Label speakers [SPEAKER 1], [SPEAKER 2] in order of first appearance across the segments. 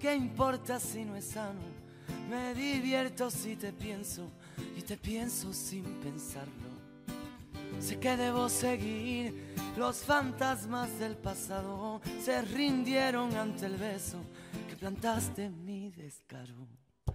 [SPEAKER 1] qué importa si no es sano? Me divierto si te pienso y te pienso sin pensarlo. Sé que debo seguir, los fantasmas del pasado se rindieron ante el beso que plantaste en mi descaro.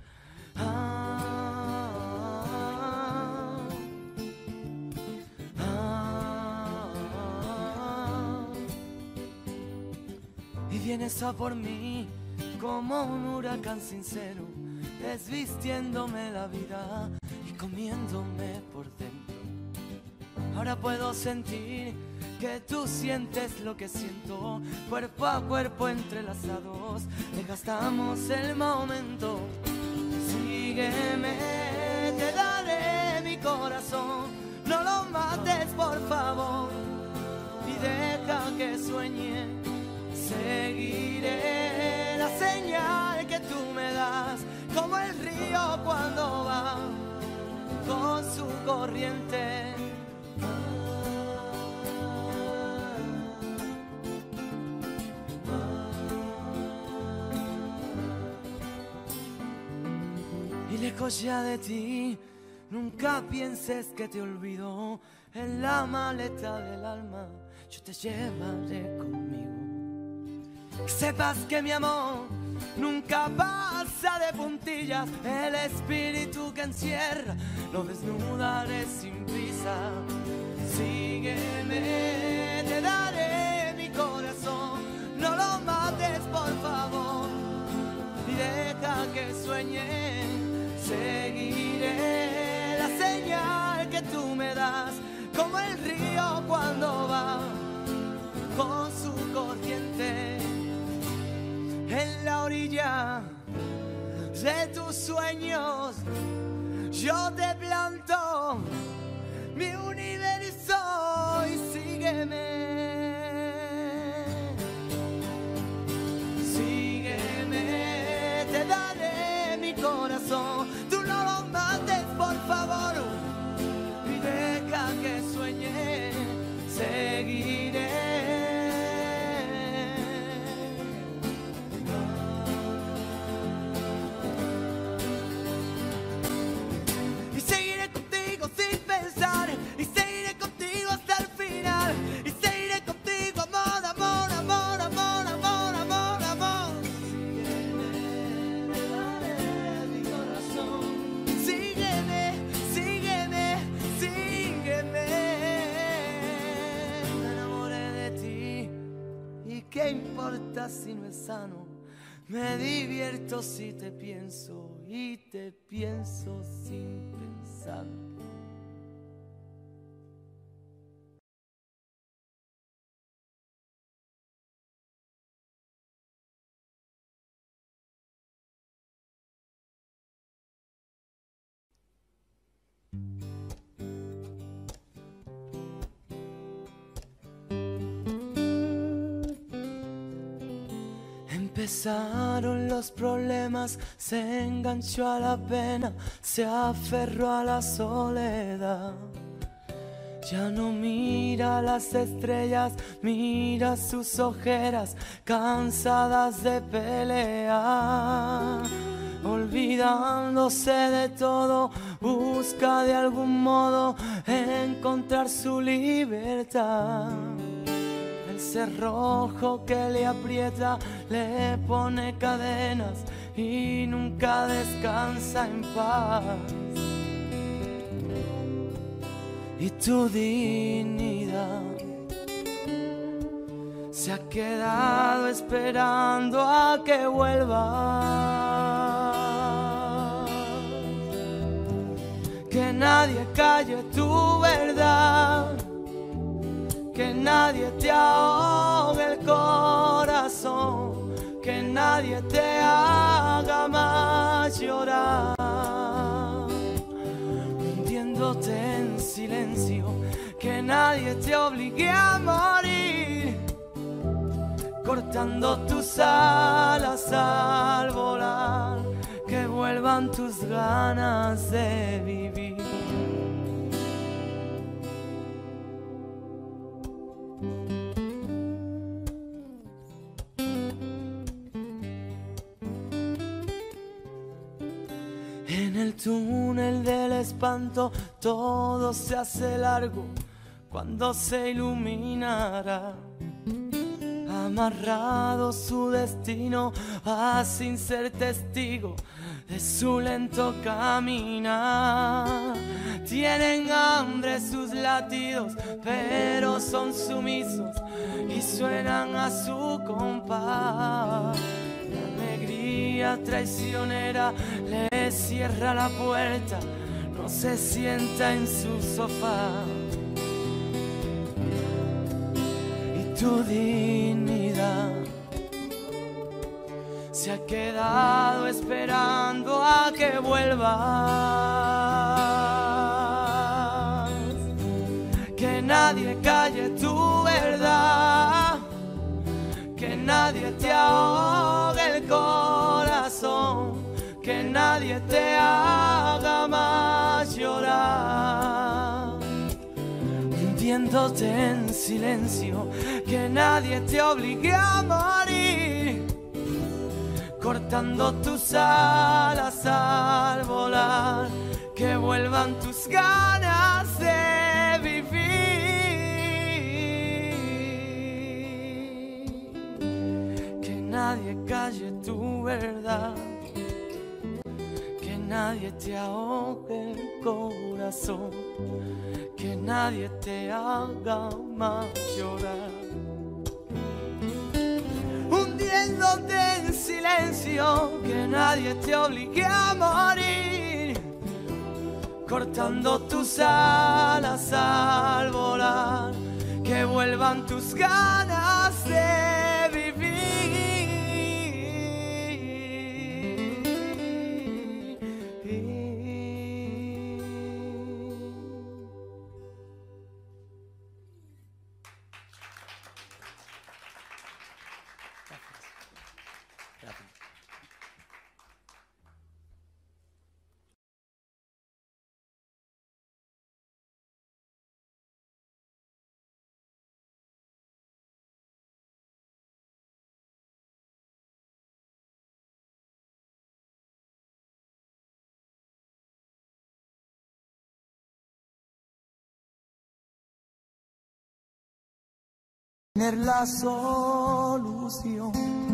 [SPEAKER 1] Y vienes a por mí como un huracán sincero, desvistiéndome la vida y comiéndome por dentro. Ahora puedo sentir que tú sientes lo que siento, cuerpo a cuerpo entrelazados, desgastamos el momento. Sígueme, te daré mi corazón, no lo mates por favor y deja que sueñe. Seguiré la señal que tú me das, como el río cuando va con su corriente. Y lejos ya de ti, nunca pienses que te olvido. En la maleta del alma yo te llevaré conmigo. Que sepas que mi amor nunca pasa de puntillas. El espíritu que encierra lo desnudaré sin prisa. Sígueme, te daré mi corazón, no lo mates por favor y deja que sueñe. Seguiré la señal que tú me das, como el río cuando va con su corriente. En la orilla de tus sueños yo te planto mi universo y sígueme. Sígueme, te daré mi corazón, tú no lo mates por favor y deja que sueñe. Seguiré. Y seguiré contigo hasta el final. Y seguiré contigo, amor, amor, amor, amor, amor, amor, amor. Sígueme, te daré mi corazón. Sígueme, sígueme, sígueme. Me enamoré de ti. ¿Y qué importa si no es sano? Me divierto si te pienso y te pienso sin pensar. Empezaron los problemas, se enganchó a la pena, se aferró a la soledad. Ya no mira las estrellas, mira sus ojeras, cansadas de pelear. Olvidándose de todo, busca de algún modo encontrar su libertad. El cerrojo que le aprieta le pone cadenas y nunca descansa en paz. Y tu dignidad se ha quedado esperando a que vuelvas. Que nadie calle tu verdad, que nadie te ahogue el corazón, que nadie te haga más llorar. Hundiéndote en silencio, que nadie te obligue a morir, cortando tus alas al volar, que vuelvan tus ganas de vivir. túnel del espanto todo se hace largo cuando se iluminará. Amarrado su destino va sin ser testigo de su lento caminar. Tienen hambre sus latidos, pero son sumisos y suenan a su compás. La alegría traicionera le cierra la puerta, no se sienta en su sofá. Y tu dignidad se ha quedado esperando a que vuelvas. Que nadie calle tu verdad, que nadie te ahogue el corazón, que nadie te haga más llorar. Hundiéndote en silencio, que nadie te obligue a morir, cortando tus alas al volar, que vuelvan tus ganas de vivir. Que nadie calle tu verdad, que nadie te ahogue el corazón, que nadie te haga más llorar. Hundiéndote en silencio, que nadie te obligue a morir, cortando tus alas al volar, que vuelvan tus ganas de vivir. Tener la solución,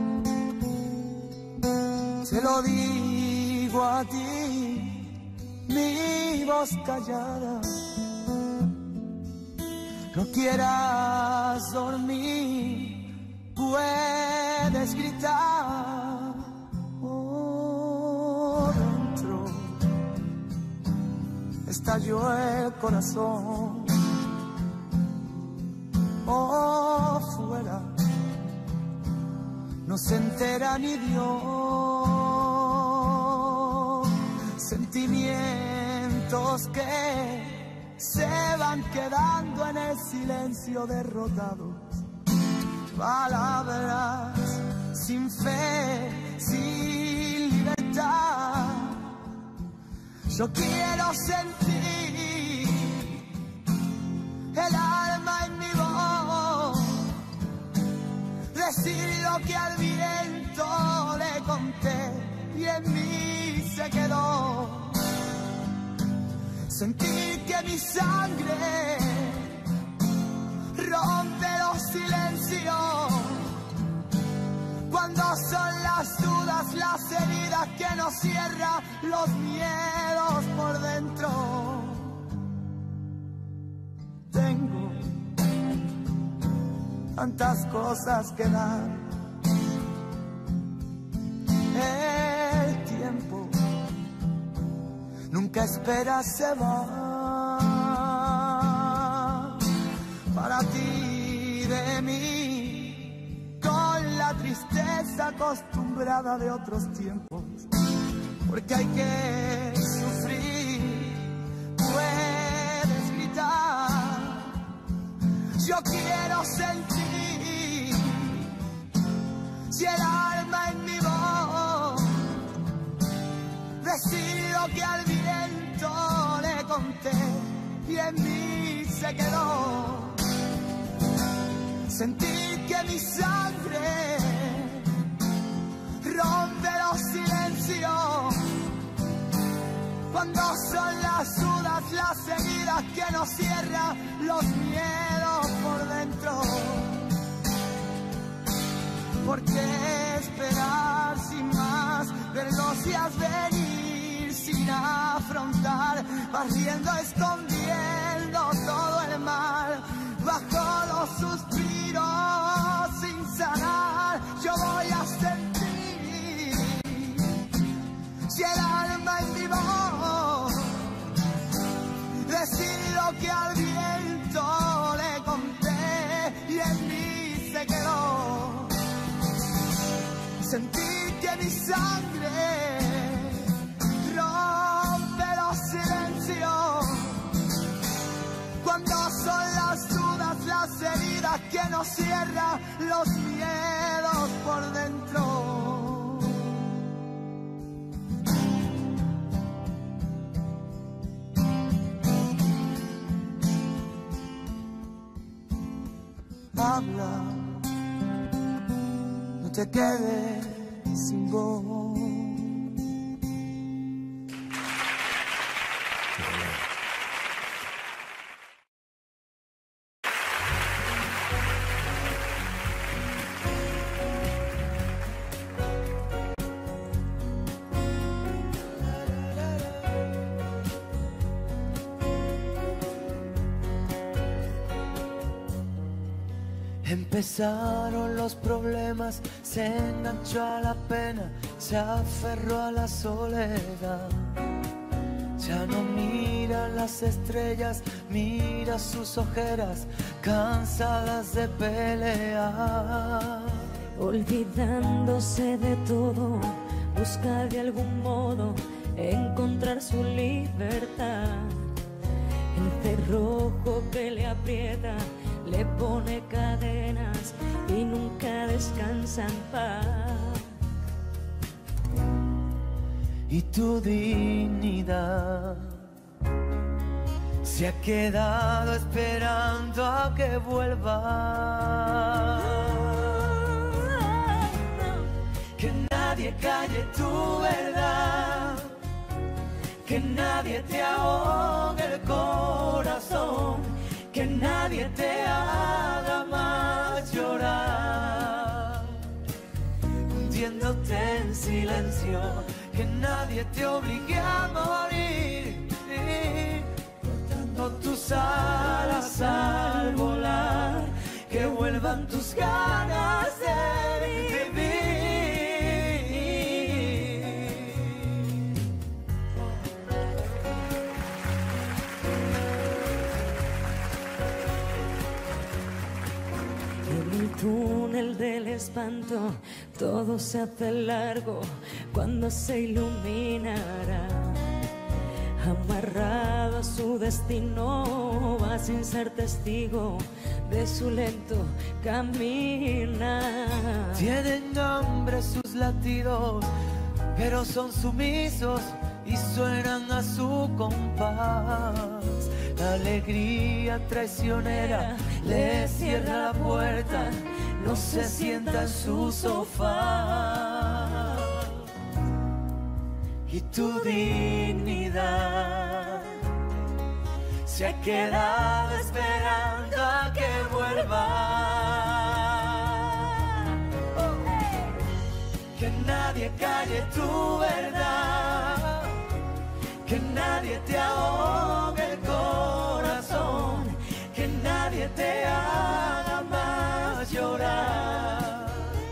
[SPEAKER 1] se lo digo a ti, mi voz callada. No quieras dormir, puedes gritar por dentro. Estalló el corazón. Oh, fuera, no se entera ni Dios. Sentimientos que se van quedando en el silencio derrotados. Palabras sin fe, sin libertad. Yo quiero sentir el alma en mi voz, decir lo que al viento le conté y en mí se quedó. Sentir que mi sangre rompe los silencios, cuando son las dudas, las heridas que nos cierran los miedos por dentro. Tengo tantas cosas que dar. El tiempo nunca espera, se va. Para ti, de mí, con la tristeza acostumbrada de otros tiempos. Porque hay que sufrir, puedes gritar. Yo quiero sentir si el alma en mi voz, decir lo que al viento le conté y en mí se quedó. Sentir que mi sangre rompe los silencios, Cuando son las dudas, las heridas que nos cierran los miedos por dentro. ¿Por qué esperar sin más? Ver los días venir sin afrontar, barriendo, escondiendo todo el mal, bajo los suspiros sin sanar. Yo voy a sentir si el alma en mi voz, decir lo que al viento le conté y en mí se quedó. Sentir que mi sangre rompe los silencios. Cuando son las dudas, las heridas que nos cierran los miedos por dentro. Habla, no te quedes sin voz. Empezaron los problemas, se enganchó a la pena, se aferró a la soledad. Ya no mira las estrellas, mira sus ojeras, cansadas de pelear.
[SPEAKER 2] Olvidándose de todo, busca de algún modo encontrar su libertad. El cerrojo que le aprieta le pone cadenas y nunca descansa en paz.
[SPEAKER 1] Y tu dignidad se ha quedado esperando a que vuelva. Que nadie calle tu verdad, que nadie te ahogue el corazón, que nadie te haga más llorar, hundiéndote en silencio, que nadie te obligue a morir, cortando tus alas al volar, que vuelvan tus ganas de vivir.
[SPEAKER 2] Túnel del espanto, todo se hace largo cuando se iluminará. Amarrado a su destino, va sin ser testigo de su lento caminar.
[SPEAKER 1] Tienen hambre sus latidos, pero son sumisos y suenan a su compás. La alegría traicionera le cierra la puerta, no se sienta en su sofá. Y tu dignidad se ha quedado esperando a que vuelva. Que nadie calle tu verdad, que nadie te ahogue el corazón, que nadie te haga más llorar,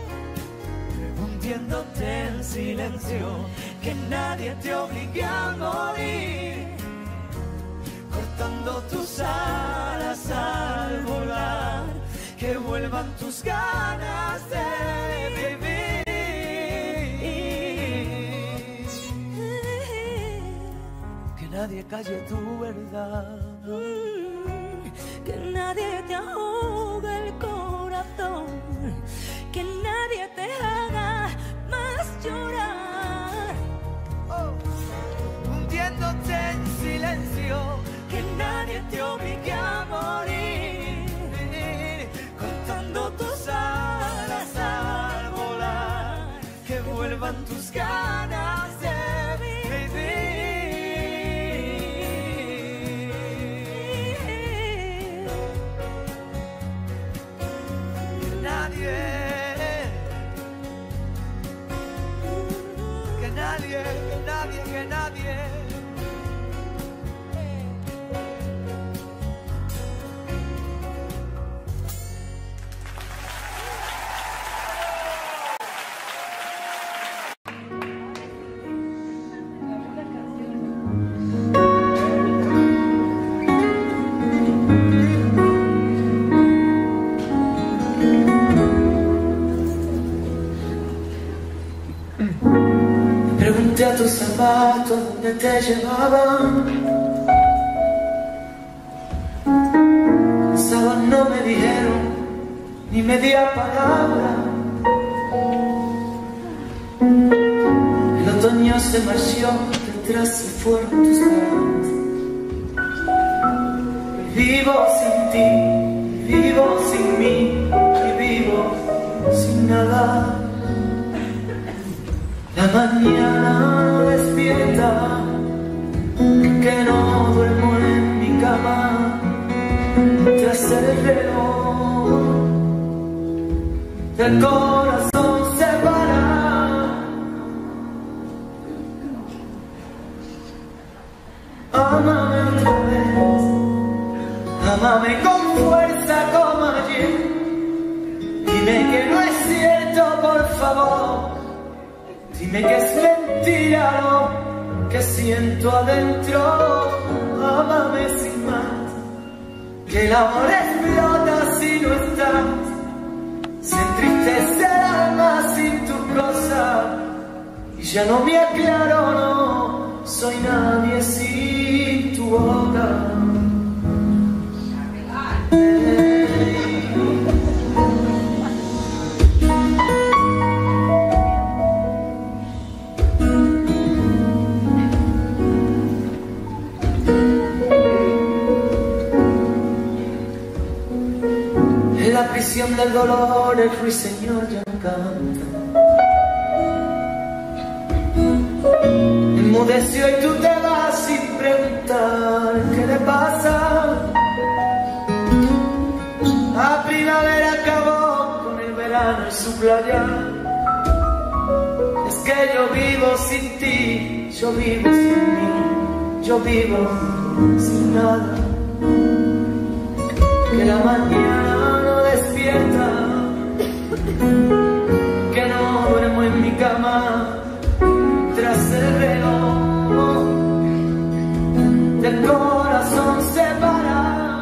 [SPEAKER 1] hundiéndote en silencio, que nadie te obligue a morir, cortando tus alas al volar, que vuelvan tus ganas de vivir. Que nadie calle tu verdad,
[SPEAKER 2] que nadie te ahogue el corazón, que nadie te haga más llorar,
[SPEAKER 1] hundiéndote en silencio, que nadie te obligue a morir, cortando tus alas al volar, que vuelvan tus ganas de vivir. zapatos donde te llevaban. Pensaban, no me dijeron ni media palabra. El otoño se marchó, detrás se fueron tus palabras. Y vivo sin ti, y vivo sin mí, y vivo sin nada. La mañana despierta, que no duermo en mi cama, tras el reloj del corazón se para. Ámame otra vez, ámame con fuerza como ayer. Dime que no es cierto, por favor. Dime que es mentira lo que siento adentro. Ámame sin más, que el amor explota si no estás. Se entristece el alma sin tu cosa. Y ya no me aclaro, no soy nadie sin tu boca. La prisión del dolor, el ruiseñor ya no canta. Enmudeció y tú te vas sin preguntar qué le pasa. La primavera acabó con el verano y su playa. Es que yo vivo sin ti, yo vivo sin mí, yo vivo sin nada. Que la mañana despierta, que no duermo en mi cama, tras el reloj del corazón se para.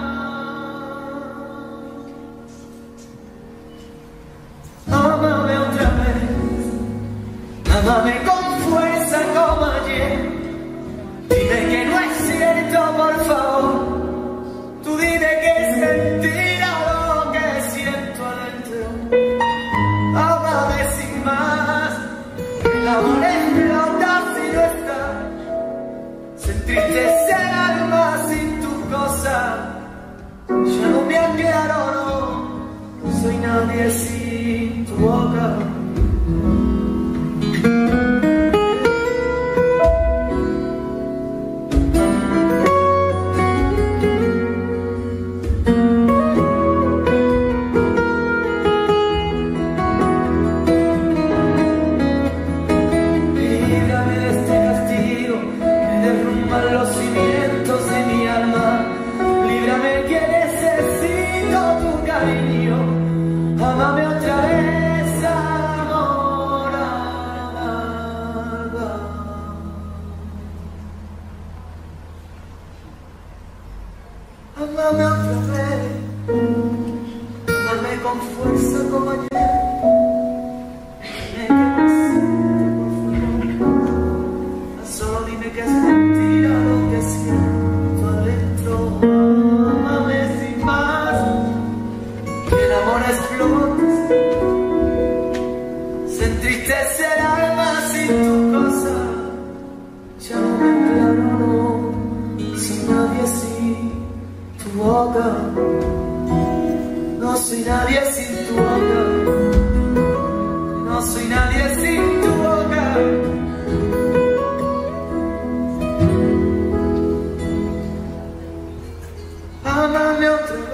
[SPEAKER 1] Ámame otra vez, ámame con fuerza como ayer. Dime que no es cierto, por favor. Tú dime que es mentira lo que siento adentro. Ámame sin más, el amor explota si no está. Se entristece el alma sin tu cosa. Ya no me aclaro, no soy nadie sin tu boca. Ámame otra vez, amor, amada. Ámame otra vez, ámame con fuerza como ayer. Dime que no es cierto, por favor. Solo dime que es mentira lo que siento adentro. Ámame sin más, que el amor explota. Se entristece el alma sin tu cosa. Ya no me aclaro, no soy nadie sin tu boca. No soy nadie sin tu boca. No soy nadie sin tu boca. Ámame otra vez.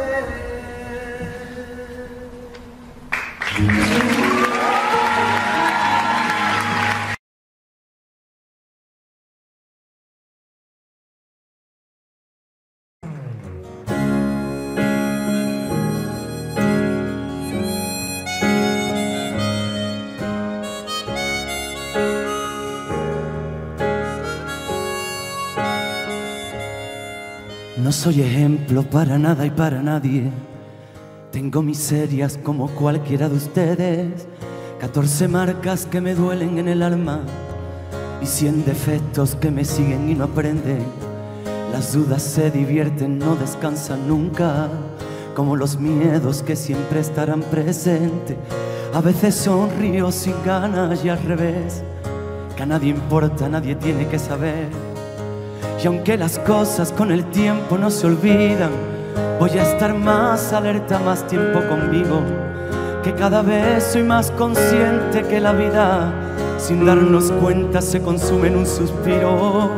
[SPEAKER 1] No soy ejemplo para nada y para nadie. Tengo miserias como cualquiera de ustedes. 14 marcas que me duelen en el alma. y 100 defectos que me siguen y no aprenden. Las dudas se divierten, no descansan nunca, como los miedos que siempre estarán presentes. A veces sonrío sin ganas y al revés, que a nadie importa, nadie tiene que saber. Y aunque las cosas con el tiempo no se olvidan, voy a estar más alerta, más tiempo conmigo, que cada vez soy más consciente que la vida, sin darnos cuenta, se consume en un suspiro.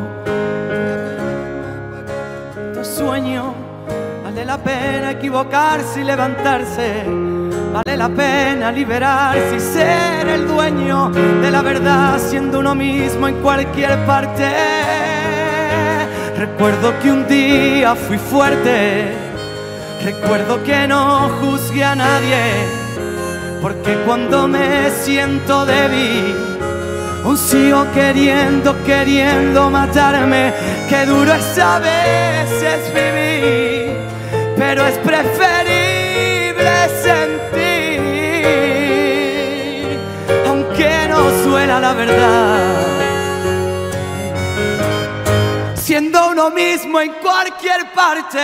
[SPEAKER 1] Tu sueño, vale la pena equivocarse y levantarse, vale la pena liberarse y ser el dueño de la verdad, siendo uno mismo en cualquier parte. Recuerdo que un día fui fuerte, recuerdo que no juzgué a nadie, porque cuando me siento débil, aún sigo queriendo matarme. Qué duro es a veces vivir, pero es preferible sentir, aunque no suena la verdad, siendo uno mismo en cualquier parte.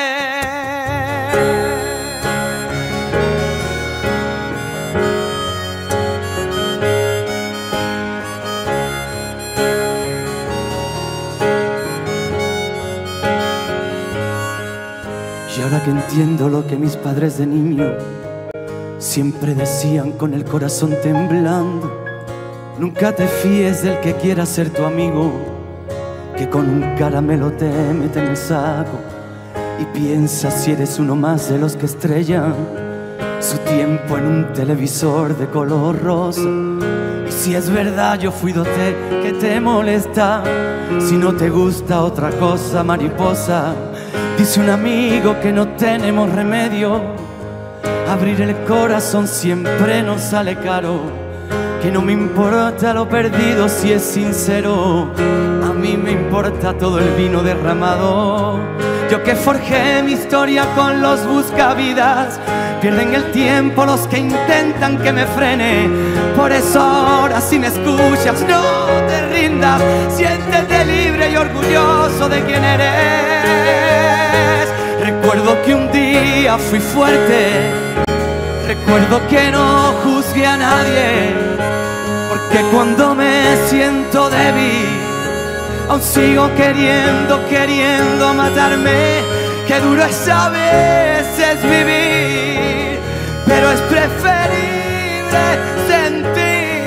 [SPEAKER 1] Y ahora que entiendo lo que mis padres de niño siempre decían con el corazón temblando: nunca te fíes del que quiera ser tu amigo, que con un caramelo te mete en el saco y piensa si eres uno más de los que estrellan su tiempo en un televisor de color rosa. Y si es verdad yo fui dote, que te molesta, si no te gusta otra cosa, mariposa. Dice un amigo que no tenemos remedio, abrir el corazón siempre nos sale caro, que no me importa lo perdido si es sincero, a mí me importa todo el vino derramado. Yo que forjé mi historia con los buscavidas, pierden el tiempo los que intentan que me frene. Por eso ahora si me escuchas no te rindas, siéntete libre y orgulloso de quien eres. Recuerdo que un día fui fuerte, recuerdo que no juzgué a nadie, porque cuando me siento débil, aún sigo queriendo matarme. Qué duro es a veces vivir, pero es preferible sentir,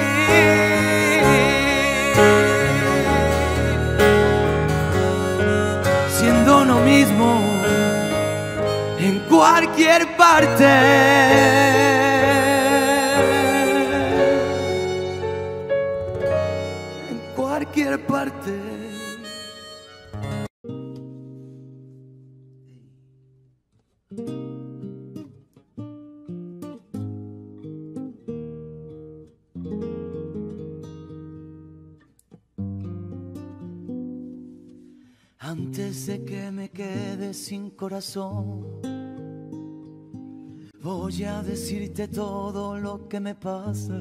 [SPEAKER 1] siendo uno mismo en cualquier parte. En cualquier parte. Antes de que me quede sin corazón, voy a decirte todo lo que me pasa.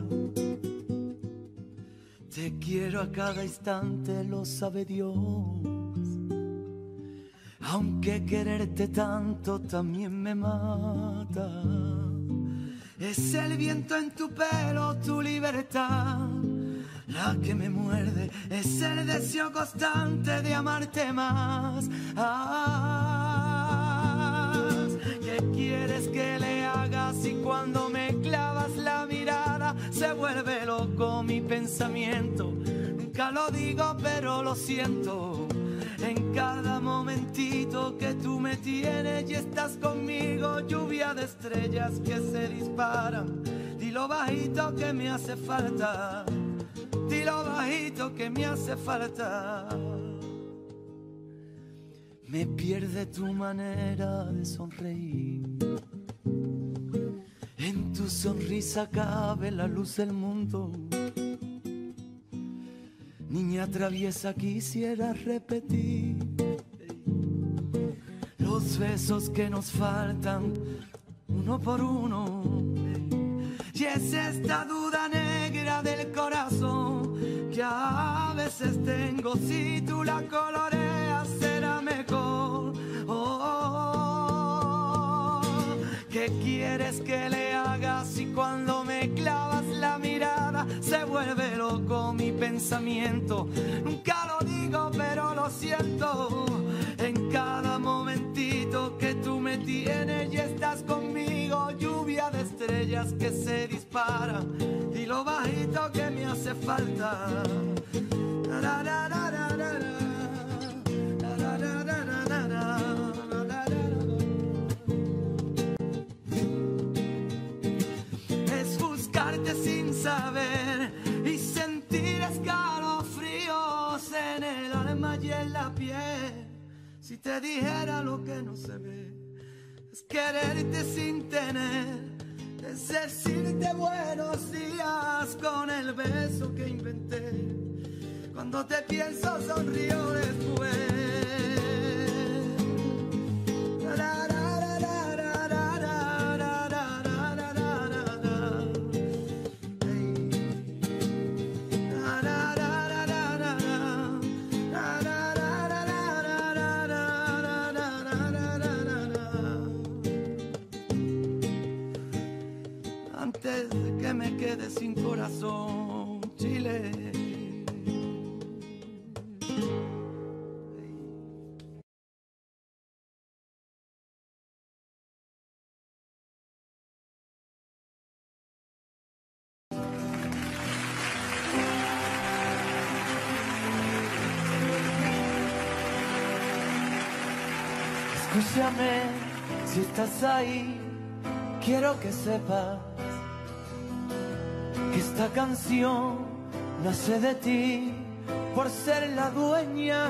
[SPEAKER 1] Te quiero a cada instante, lo sabe Dios, aunque quererte tanto también me mata. Es el viento en tu pelo, tu libertad, la que me muerde, es el deseo constante de amarte más. ¿Qué quieres que le haga si cuando me clavas la mirada se vuelve loco mi pensamiento? Nunca lo digo pero lo siento, en cada momentito que tú me tienes y estás conmigo, lluvia de estrellas que se disparan. Dilo bajito que me hace falta, dilo bajito que me hace falta. Me pierde tu manera de sonreír, en tu sonrisa cabe la luz del mundo. Niña traviesa, quisiera repetir los besos que nos faltan uno por uno. Y es esta duda negra mala del corazón que a veces tengo. Si tú la coloreas será mejor. ¿Qué quieres que le haga si cuando me clavas la mirada se vuelve loco mi pensamiento? Nunca lo digo pero lo siento. En cada momentito que tú me tienes y estás conmigo, lluvia de estrellas que se dispara y lo bajito que me hace falta. Es buscarte sin saber y sentir escalofríos en el alma y en la piel. Si te dijera lo que no se ve, es quererte sin tener, es decirte buenos días con el beso que inventé. Cuando te pienso sonrío después. Antes de que me quede sin corazón, Chile. Escúchame, si estás ahí, quiero que sepas que esta canción nace de ti por ser la dueña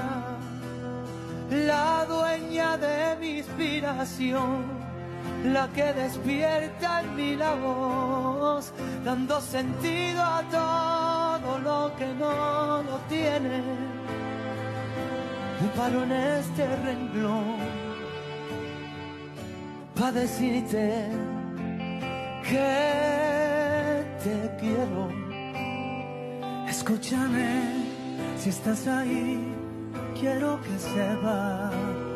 [SPEAKER 1] de mi inspiración, la que despierta en mí la voz, dando sentido a todo lo que no lo tiene. Me paro en este renglón para decirte que te quiero. Escúchame, si estás ahí, quiero que sepas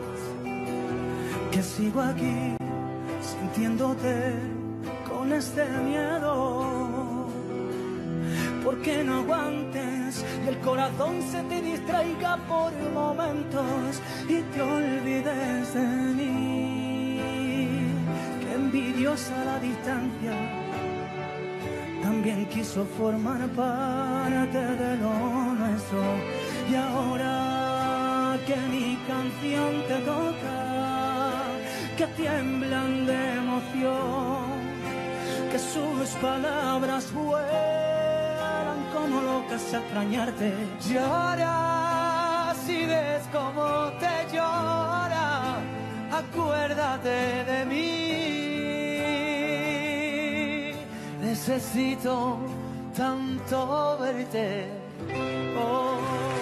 [SPEAKER 1] que sigo aquí sintiéndote con este miedo. Porque no aguantes y el corazón se te distraiga por momentos y te olvides de mí. Qué envidiosa la distancia, también quiso formar parte de lo nuestro. Y ahora que mi canción te toca, que tiemblan de emoción, que sus palabras vuelan como locas a extrañarte. Y ahora si ves cómo te llora, acuérdate de mí. Necesito tanto verte. Oh.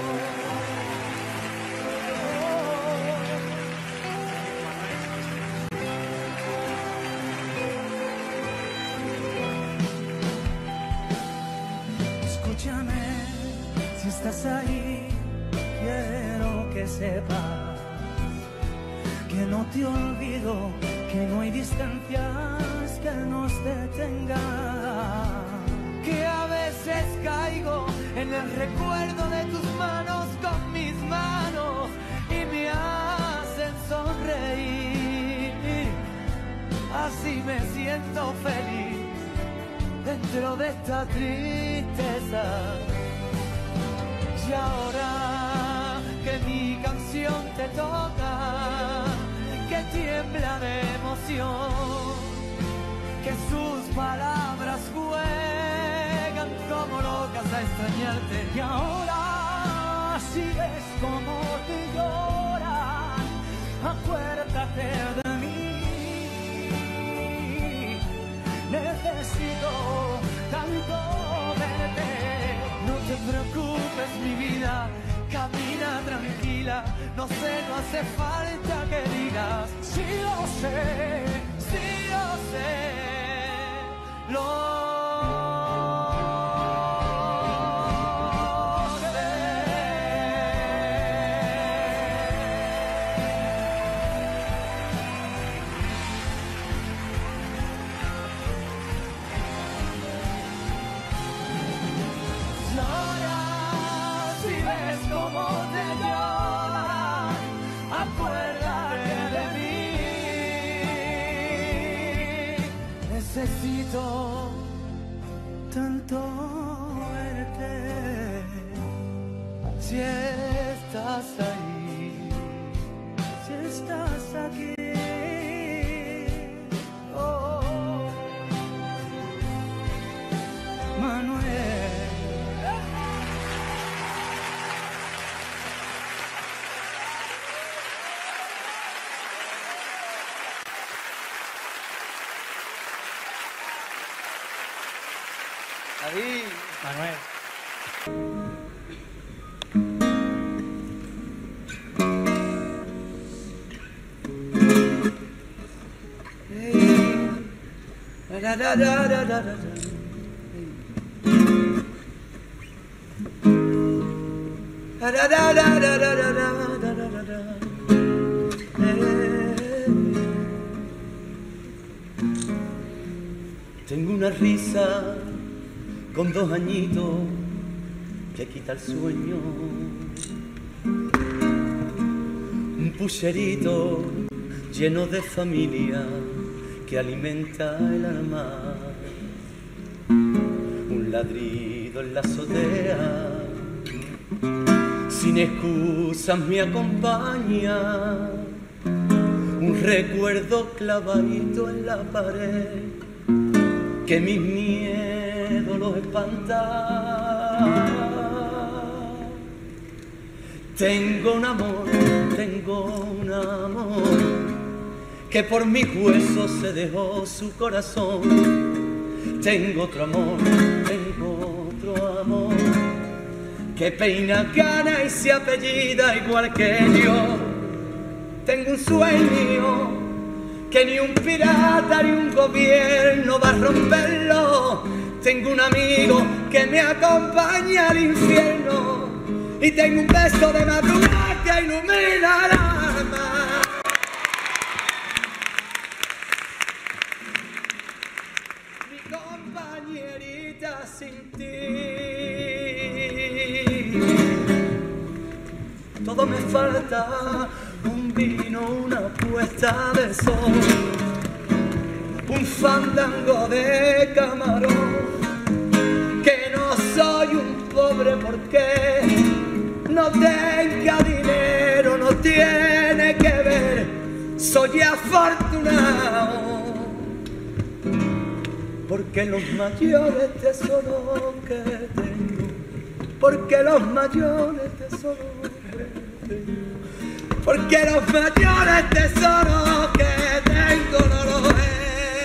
[SPEAKER 1] Escúchame, si estás ahí, quiero que sepas que no te olvido, que no hay distancias que nos detengan. Que a veces caigo en el recuerdo de tus manos con mis manos y me hacen sonreír. Así me siento feliz dentro de esta tristeza. Y ahora que mi canción te toca, que tiembla de emoción, que sus palabras juegan como locas a extrañarte. Y ahora si ves como te lloran, acuérdate de mí. Necesito tanto verte. No te preocupes mi vida, camina tranquila. No sé, no hace falta que digas. Sí lo sé, lo necesito tanto verte. Si estás ahí, si estás aquí, oh, Manuel. Ahí,
[SPEAKER 3] Manuel.
[SPEAKER 1] Da, da, da, da, da, da. Da, da, da, da, da, da, da, da, da, da. Tengo una risa con 2 añitos que quita el sueño, un pucherito lleno de familia que alimenta el alma, un ladrido en la azotea sin excusas me acompaña, un recuerdo clavadito en la pared que mis miedos los espanta. Tengo un amor que por mis huesos se dejó su corazón. Tengo otro amor que peina cana y se apellida igual que yo. Tengo un sueño que ni un pirata ni un gobierno va a romperlo. Tengo un amigo que me acompaña al infierno y tengo un beso de madrugada que ilumina el alma. Mi compañerita sin ti, todo me falta. Un vino, una puesta de sol, un fandango de camarón, que no soy un pobre porque no tenga dinero, no tiene que ver, soy afortunado, porque los mayores tesoros que tengo, porque los mayores tesoros que tengo, porque los mayores tesoros que tengo no los he.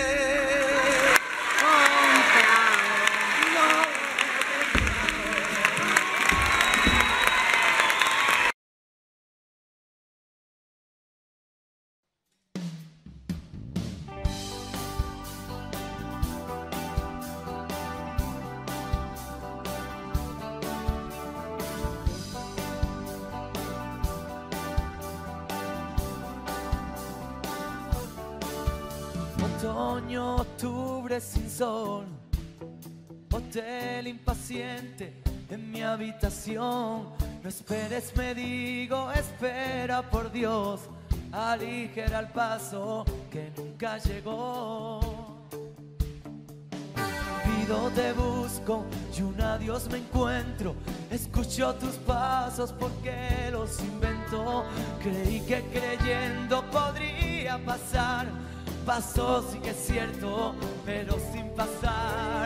[SPEAKER 1] Otoño, octubre sin sol, hotel impaciente en mi habitación. No esperes, me digo, espera por Dios, aligera el paso que nunca llegó. Pido, te busco y un adiós me encuentro. Escucho tus pasos porque los invento. Creí que creyendo podría pasar. Pasó, sí que es cierto, pero sin pasar.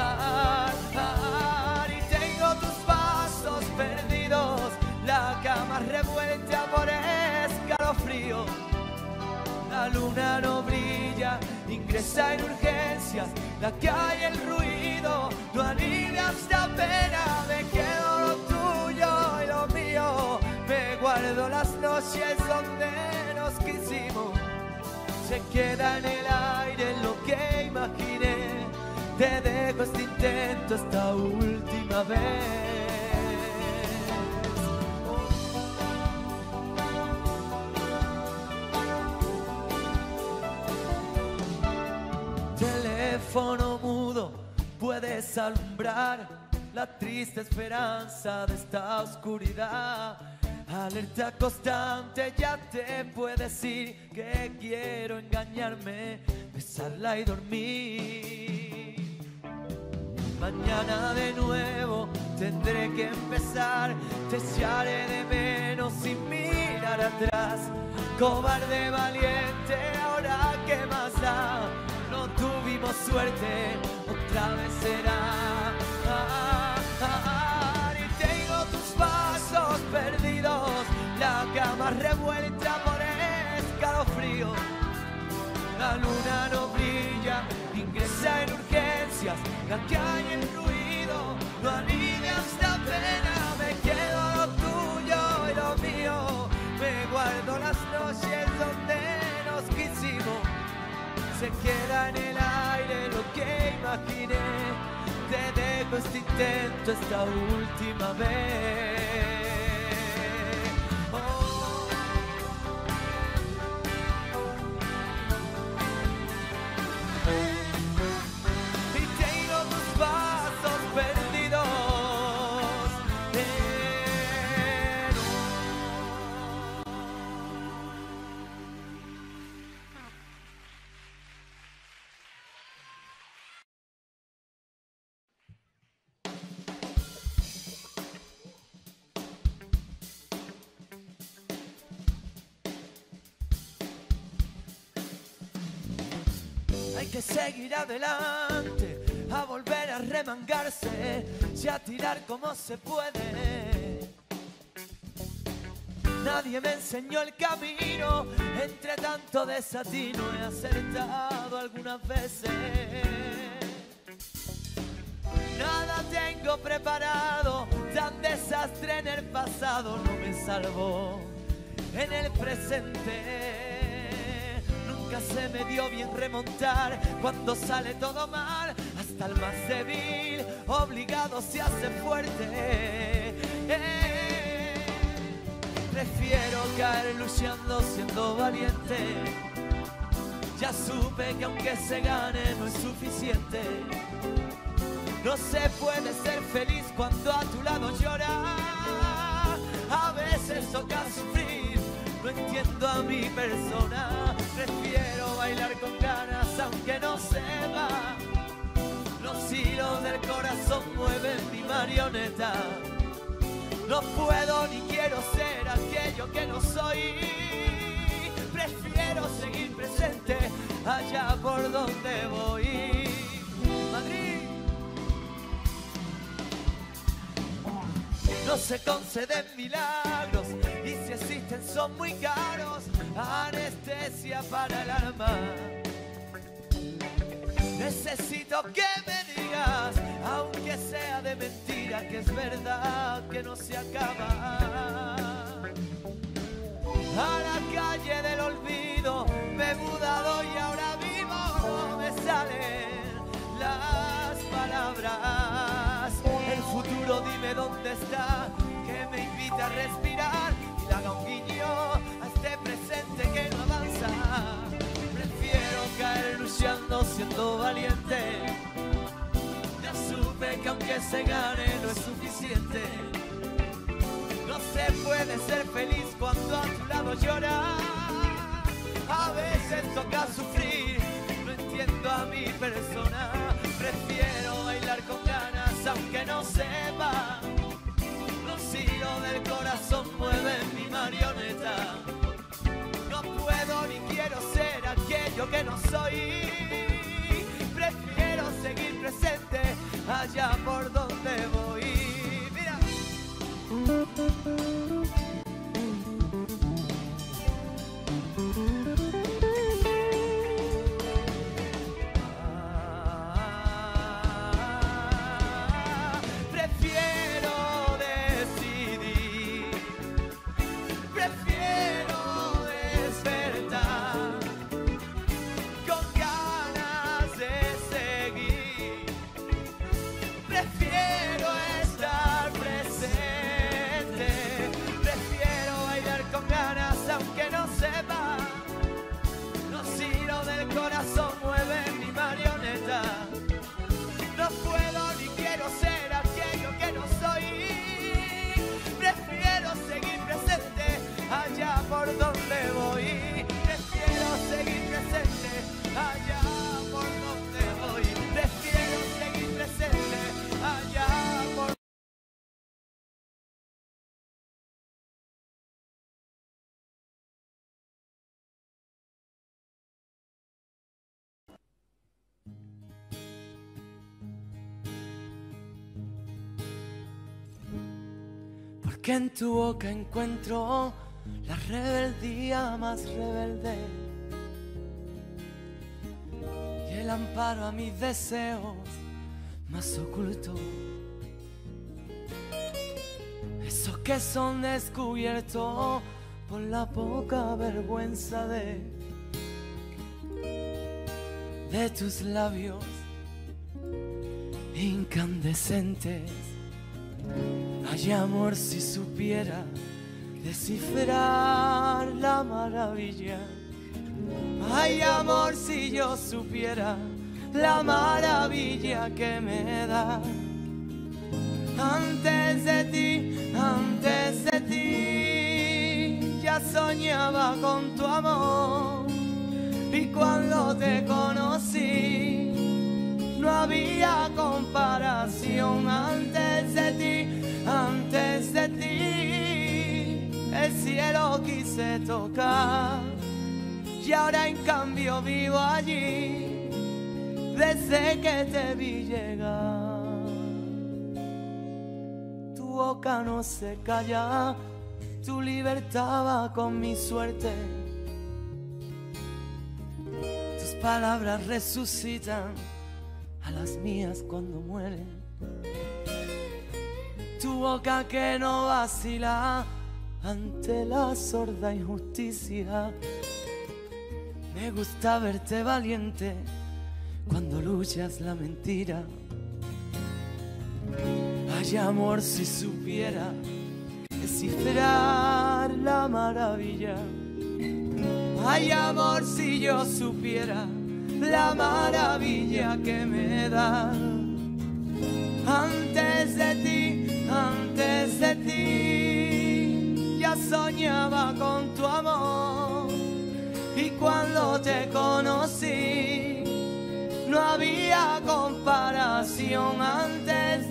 [SPEAKER 1] Y tengo tus pasos perdidos, la cama revuelta por escalofrío. La luna no brilla, ingresa en urgencias, la calle, el ruido, no alivia esta pena. Me quedo lo tuyo y lo mío, me guardo las noches donde nos quisimos. Se queda en el aire lo que imaginé. Te dejo este intento esta última vez. Teléfono mudo, puedes alumbrar la triste esperanza de esta oscuridad. Alerta constante, ya te puedes ir, que quiero engañarme, besarla y dormir. Mañana de nuevo tendré que empezar, te echaré de menos sin mirar atrás. Cobarde valiente, ahora qué más da, no tuvimos suerte, otra vez será. Y tengo tus pasos perdidos, la cama revuelta por escalofrío. La luna no brilla, ingresa en urgencias, la calle en ruido, no alivia esta pena. Me quedo lo tuyo y lo mío, me guardo las noches donde nos quisimos. Se queda en el aire lo que imaginé, te dejo este intento esta última vez. Hay que seguir adelante, a volver a remangarse y a tirar como se puede. Nadie me enseñó el camino, entre tanto desatino he acertado algunas veces. Nada tengo preparado, tan desastre en el pasado no me salvó en el presente. Nunca se me dio bien remontar cuando sale todo mal, hasta el más débil obligado se hace fuerte. Prefiero caer luchando siendo valiente. Ya supe que aunque se gane no es suficiente. No se puede ser feliz cuando a tu lado llora. A veces toca sufrir, no entiendo a mi persona. Prefiero bailar con ganas aunque no sepa. Los hilos del corazón mueven mi marioneta. No puedo ni quiero ser aquello que no soy. Prefiero seguir presente allá por donde voy. Madrid. No se conceden milagros y si existen son muy caros. Anestesia para el alma. Necesito que me digas, aunque sea de mentira, que es verdad que no se acaba. A la calle del olvido me he mudado y ahora vivo, no me salen las palabras. El futuro dime dónde está, que me invita a respirar y le haga un guiño a este presente que no avanza. Prefiero caer luchando siendo valiente. Ya supe que aunque se gane no es suficiente. No se puede ser feliz cuando a tu lado llora. A veces toca sufrir, no entiendo a mi persona. Prefiero bailar con ganas aunque no sepa. Los hilos del corazón mueven mi marioneta. No puedo ni quiero ser aquello que no soy. Prefiero seguir presente allá por donde voy. Mira. Prefiero que en tu boca encuentro la rebeldía más rebelde y el amparo a mis deseos más ocultos, esos que son descubiertos por la poca vergüenza de tus labios incandescentes. Ay, amor, si supiera descifrar la maravilla. Ay, amor, si yo supiera la maravilla que me da. Antes de ti, ya soñaba con tu amor. Y cuando te conocí, no había comparación. Antes de ti, el cielo quise tocar. Y ahora en cambio vivo allí, desde que te vi llegar. Tu boca no se calla, tu libertad va con mi suerte. Tus palabras resucitan a las mías cuando mueren. Tu boca que no vacila ante la sorda injusticia. Me gusta verte valiente cuando luchas la mentira. Ay, amor, si supiera descifrar la maravilla. Ay, amor, si yo supiera la maravilla que me da. Antes de ti, ya soñaba con tu amor. Y cuando te conocí, no había comparación. Antes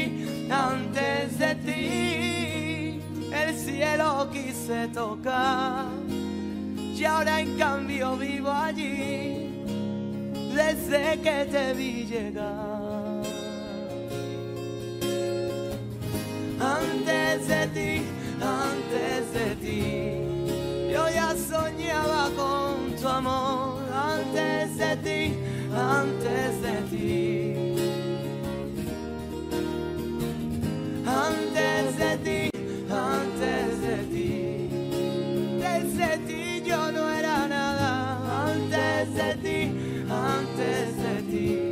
[SPEAKER 1] de ti, el cielo quise tocar. Y ahora en cambio vivo allí, desde que te vi llegar. Antes de ti, yo ya soñaba con tu amor. Antes de ti, antes de ti, antes de ti, antes de ti, desde ti yo no era nada. Antes de ti, antes de ti.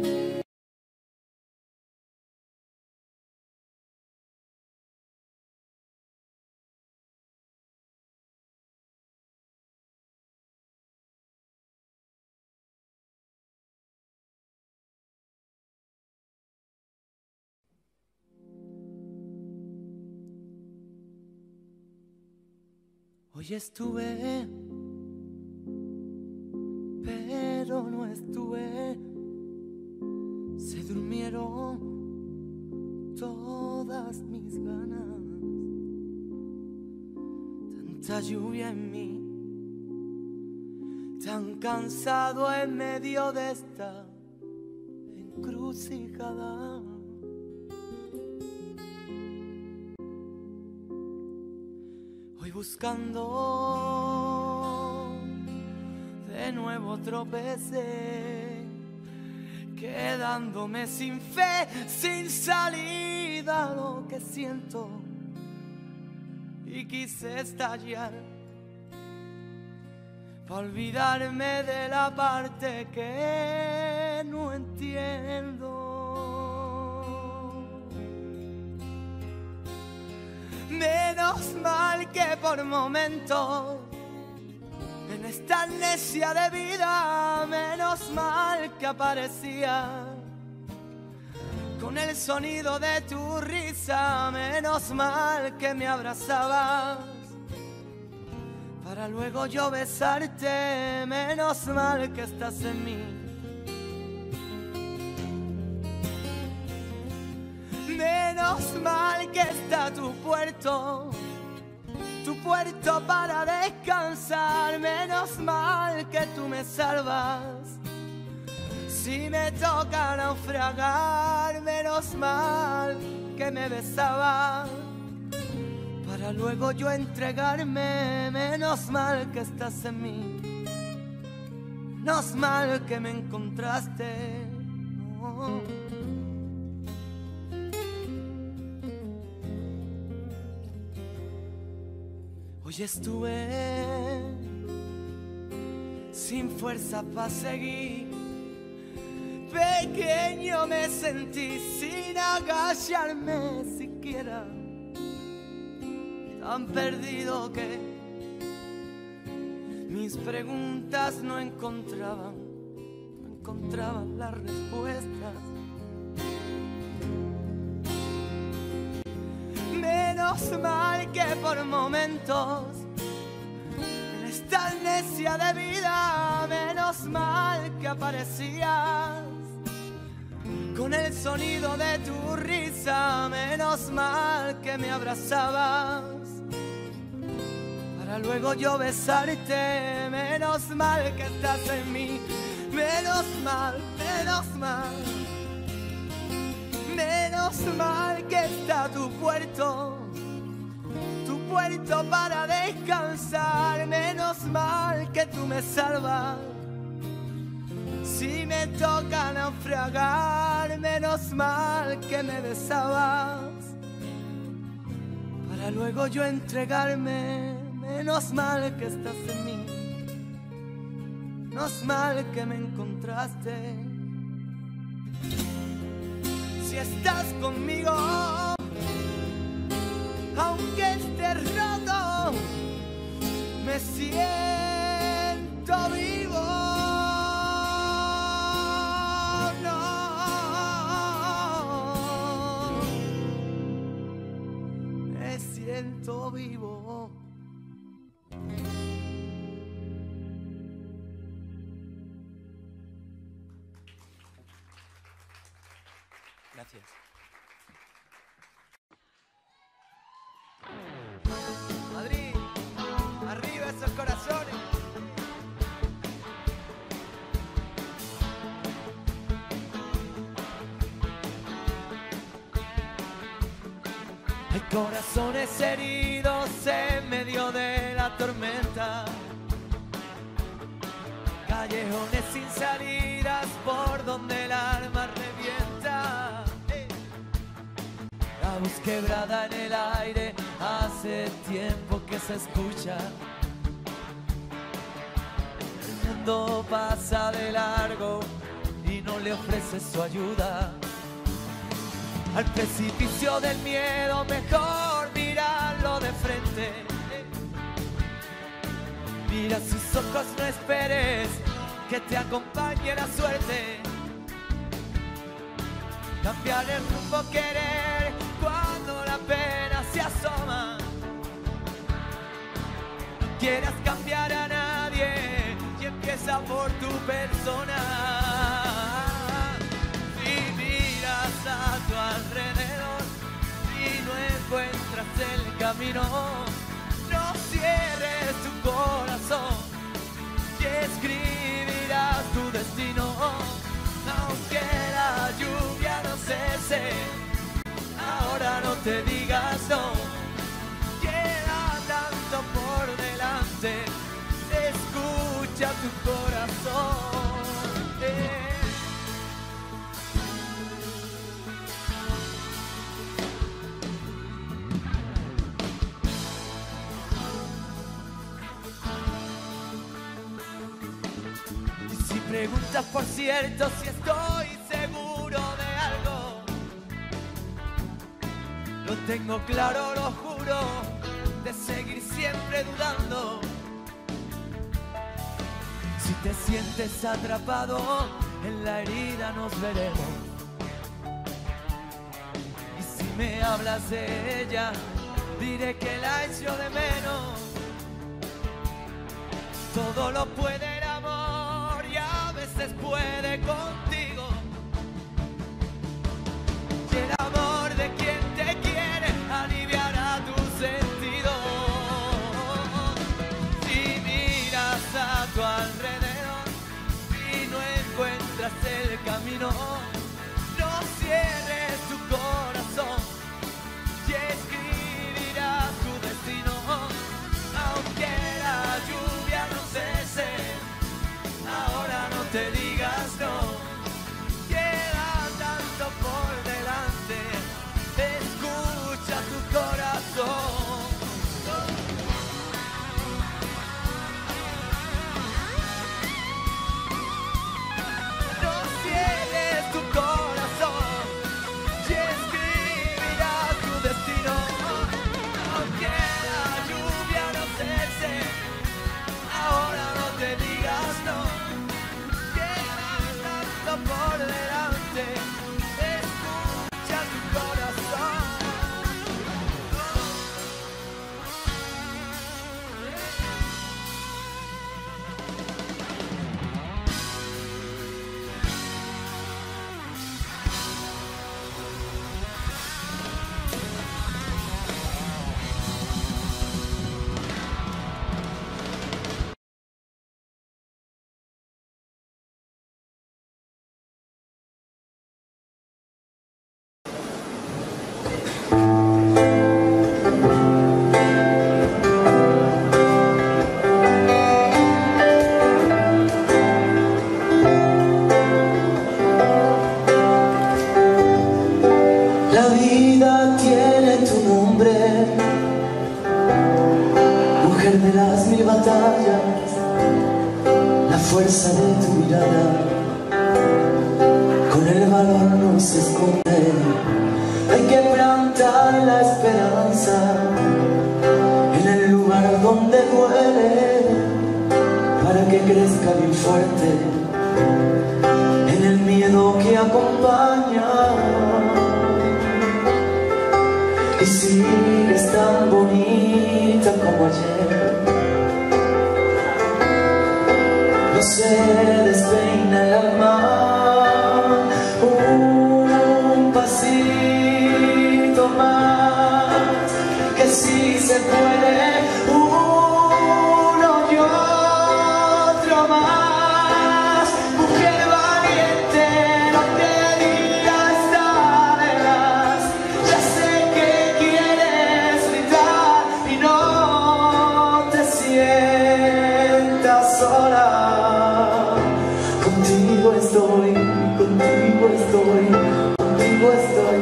[SPEAKER 1] Hoy estuve, pero no estuve. Se durmieron todas mis ganas. Tanta lluvia en mí, tan cansado en medio de esta encrucijada. Hoy buscando de nuevo tropecé, quedándome sin fe, sin salida a lo que siento, y quise estallar para olvidarme de la parte que no entiendo. Menos mal que por momentos en esta amnesia de vida, menos mal que aparecía con el sonido de tu risa, menos mal que me abrazabas para luego yo besarte, menos mal que estás en mí. Menos mal que está tu puerto para descansar, menos mal que tú me salvas si me toca naufragar, menos mal que me besabas para luego yo entregarme. Menos mal que estás en mí, menos mal que me encontraste. Oh. Hoy estuve sin fuerza para seguir, pequeño me sentí sin agacharme siquiera, tan perdido que mis preguntas no encontraban las respuestas. Menos mal que por momentos en esta amnesia de vida, menos mal que aparecías con el sonido de tu risa, menos mal que me abrazabas para luego yo besarte. Menos mal que estás en mí, menos mal, menos mal. Menos mal que está tu puerto para descansar. Menos mal que tú me salvas si me toca naufragar. Menos mal que me besabas para luego yo entregarme. Menos mal que estás en mí, menos mal que me encontraste. Si estás conmigo, aunque esté roto, me siento vivo. No, me siento vivo. Gracias. Madrid, arriba esos corazones. Hay corazones heridos en medio de la tormenta, callejones sin salidas por donde el alma revienta. La voz quebrada en el aire hace tiempo que se escucha. El mundo pasa de largo y no le ofrece su ayuda. Al precipicio del miedo mejor mirarlo de frente. Mira sus ojos, no esperes que te acompañe la suerte. Cambiar el rumbo, querer cuando la pena se asoma. No quieras cambiar a nadie y empieza por tu persona. Si miras a tu alrededor y no encuentras el camino, no cierres tu corazón y escribirás tu destino. Aunque la lluvia no cese, ahora no te digas no. Queda tanto por delante, escucha tu corazón. Preguntas por cierto si estoy seguro de algo. Lo tengo claro, lo juro, de seguir siempre dudando. Si te sientes atrapado en la herida nos veremos. Y si me hablas de ella, diré que la echo de menos. Todo lo puede el amor y a veces puede contigo. Y el amor de quien te quiere aliviará tu sentido. Si miras a tu alrededor y no encuentras el camino, no cierres tu corazón y escribirás tu destino. te digas no. Queda tanto por delante, escucha tu corazón. No cierres tu corazón y escribirás tu destino. Aunque la lluvia no cese, ahora no te digas no. Queda tanto por delante, escucha tu corazón. La vida tiene tu nombre, mujer de las mil batallas, la fuerza de tu mirada, con el valor no se esconde. Hay que plantar la esperanza en el lugar donde duele, para que crezca bien fuerte en el miedo que acompaña. Y sigues tan bonita como ayer, no se despeina el alma. Un pasito más, que sí se puede. Uno y otro más. Mujer valiente, no te digas de más. Ya sé que quieres gritar y no te sientas sola. Contigo estoy, contigo estoy, contigo estoy.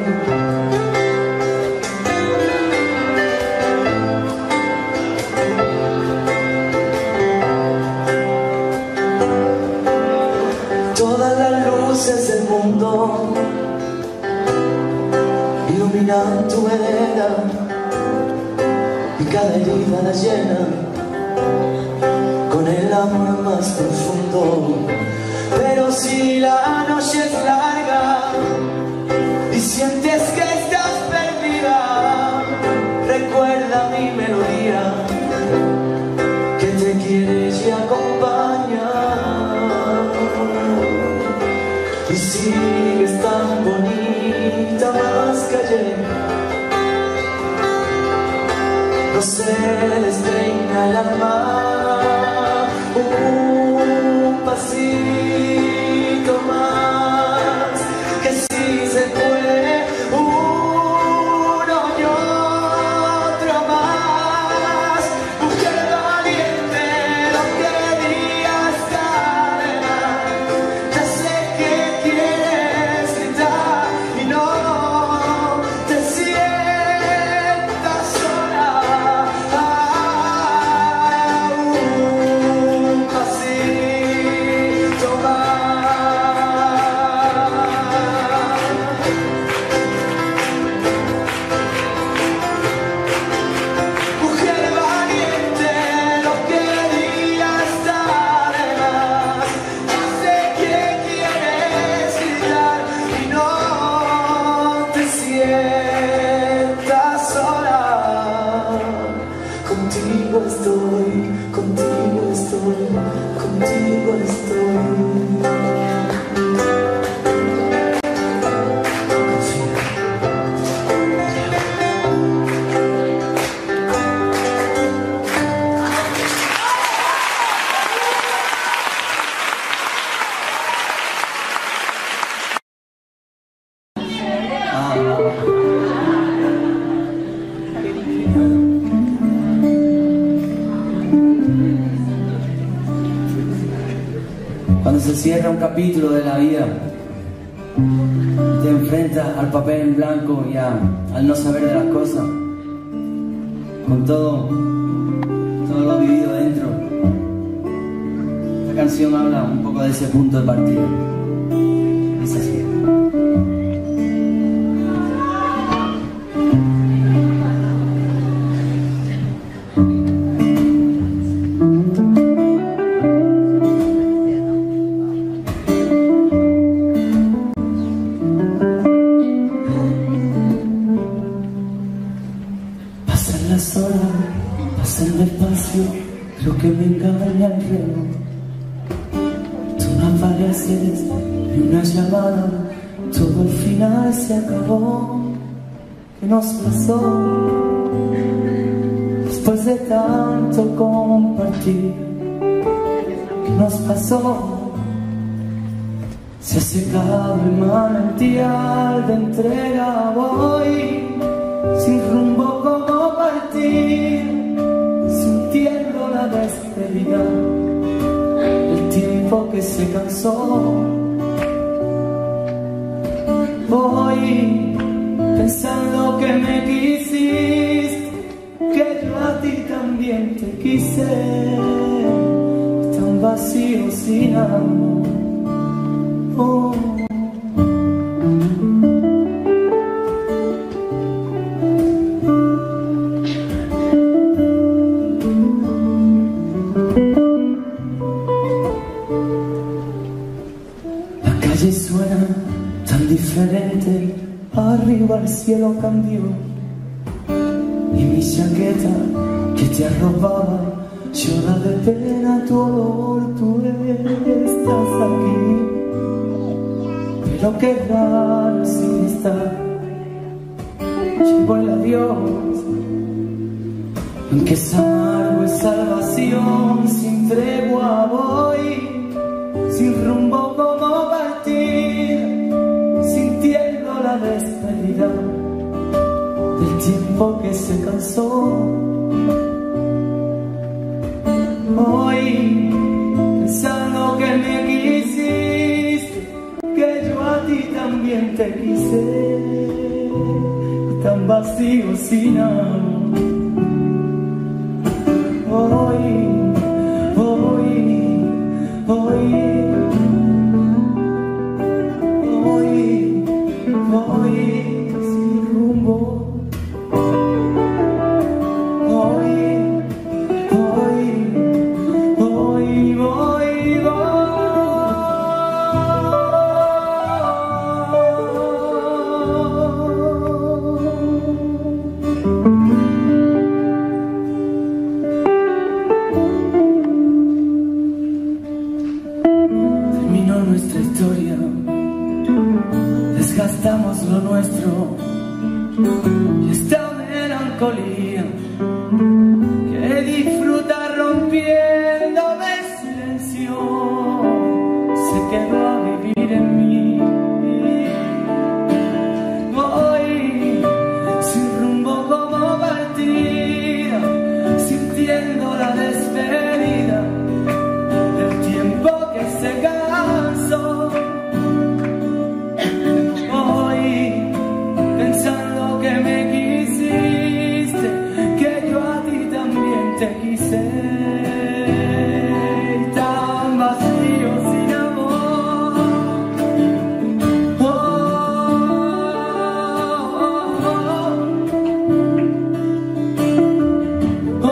[SPEAKER 1] Todas las luces del mundo iluminan tu vereda y cada herida la llena con el amor más profundo. Pero si la noche es larga y sientes que estás perdida, recuerda mi melodía que te quiere y acompaña. Y sigues tan bonita más que ayer, no se despeina el alma. Un pasito más, que sí se puede. Uno y otro más. Mujer valiente, no querías darla. Ya sé que quieres gritar y no te sientas sola. Un pasito Cuando se cierra un capítulo de la vida, te enfrentas al papel en blanco y al no saber de las cosas, con todo lo vivido dentro. Esta canción habla un poco de ese punto de partida. Es así. Pasan las horas, pasan despacio, creo que me engaña el reloj. Tú no apareces ni una llamada, todo al final se acabó. ¿Qué nos pasó? Después de tanto compartir, ¿qué nos pasó? Se ha secado el manantial de entrega, voy sin rumbo como partir, sintiendo la despedida del tiempo que se cansó. Voy pensando que me quisiste, que yo a ti también te quise, tan vacío sin amor. Oh. La calle suena tan diferente, arriba el cielo cambió y mi chaqueta que te arropaba llora de pena tu olor. Tú estás aquí, pero qué raro sin estar. Llegó el adiós, aunque es amargo es salvación. Sin tregua voy, sin rumbo como partir, sintiendo la despedida del tiempo que se cansó. Voy pensando que me quisiste, que yo a ti también te quise, tan vacío sin amor. Voy, voy, voy, voy, voy sin rumbo. Voy, voy, voy, voy, terminó nuestra historia, desgastamos lo nuestro y esta melancolía que disfruta rompiéndome el silencio se quedó a vivir en mí. Voy sin rumbo como partida, sintiendo la despedida del tiempo que se cansó. Voy pensando que me quisiste, que yo a ti también te quise, tan vacío sin amor. Oh, oh, oh,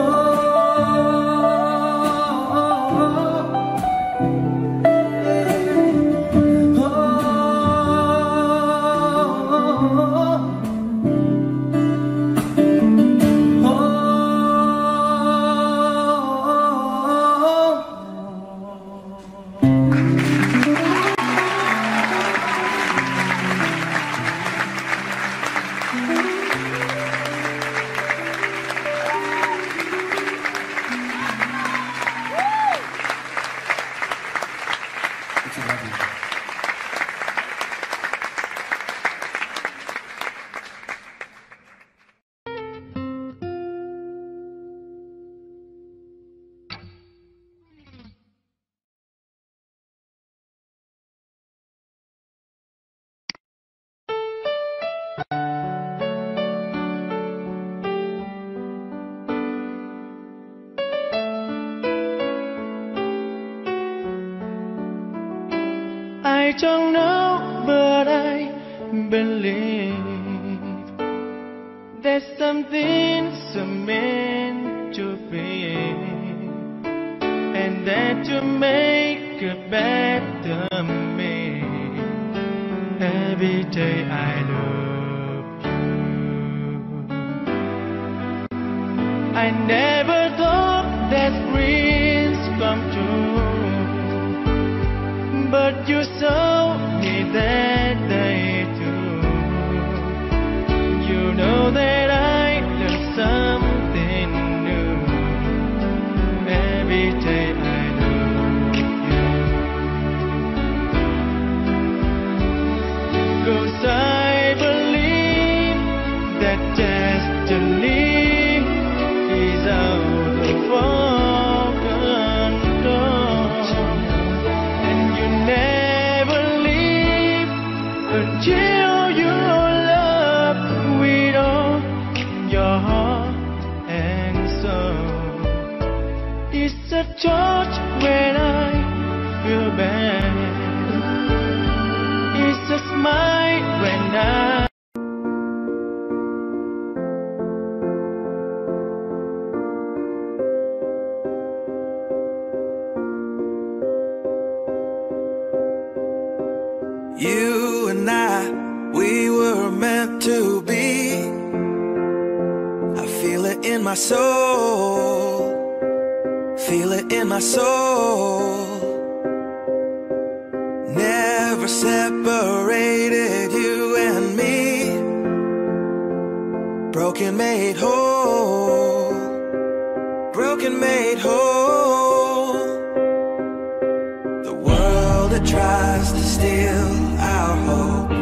[SPEAKER 1] Muchas gracias. I don't know, but I believe there's something so meant to be, and that to make a better me. Every day I love you. I never thought that dreams come true, but you saw me that day too. You know that I learned something new. Every day I love you. 'Cause I believe that destiny is out of our control, and you never leave until you love with all your heart and soul. It's a touch when I feel bad. It's a smile when I
[SPEAKER 3] You and I, we were meant to be. I feel it in my soul, feel it in my soul. Never separated, you and me. Broken made whole, broken made whole. The world that tries to steal our hope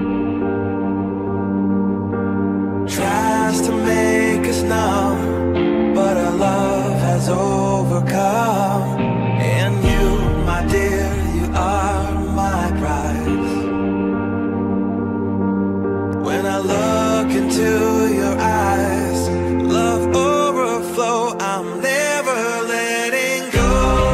[SPEAKER 3] tries to make us numb, but our love has overcome. And you, my dear, you are my prize. When I look into your eyes, love overflow, I'm never letting go.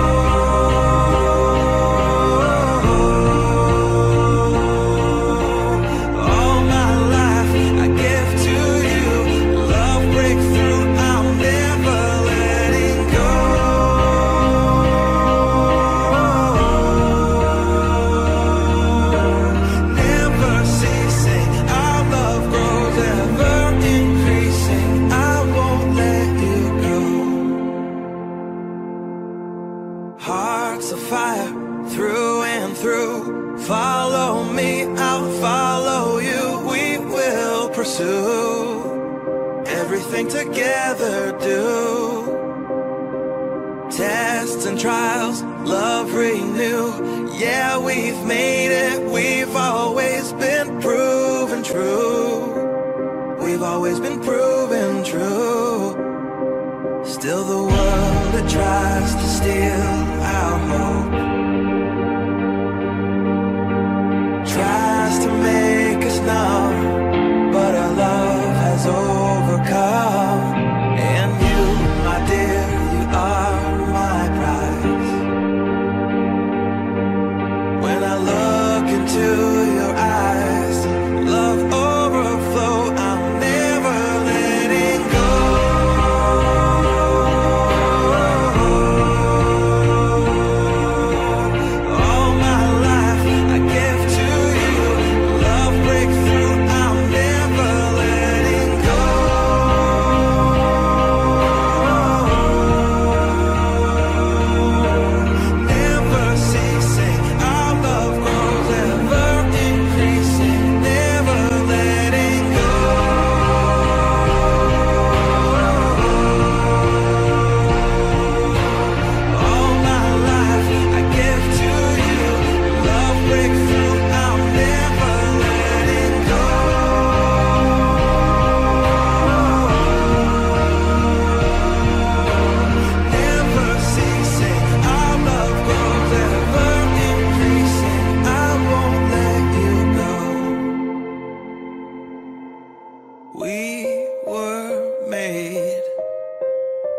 [SPEAKER 3] Hearts of fire through and through. Follow me, I'll follow you. We will pursue everything together, do tests and trials, love renew. Yeah, we've made it, we've always been proven true. We've always been proven true. Still the world that tries to steal our hope tries to make us numb, but our love has overcome. And you, my dear, you are my prize. When I look into your eyes, love overflow, I'm never letting go.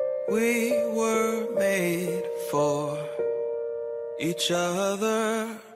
[SPEAKER 3] We were made for each other.